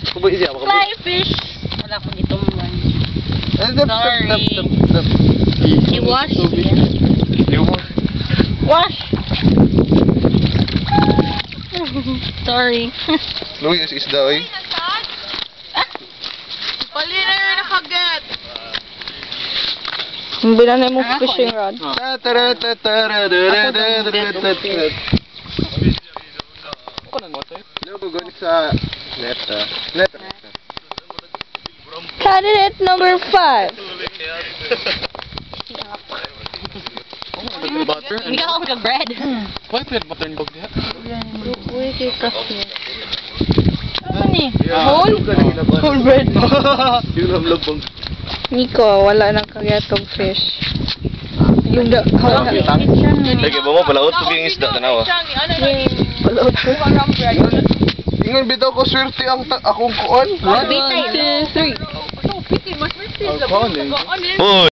Kubo siya mo. Fly fish. Wala ko dito man. Sorry. I-wash. Wash. Sorry. Luis isda oy. Pali na yun nakagat. Bilang na mo fishing rod. Sa net. Candidate number 5. Butter. Hindi ka ako mag-bread. Why peanut butter and diha? Uy, kay kasi. Ano ni? Whole bread. Yung namlabong. Nico, wala nang kagyatong fish. Yung da... Lagi ba mo palaot ko yung isda tanawa. Palaot ko. Ingon bitaw ko swerte ang akong kuon. 1, 2, 3. Oh,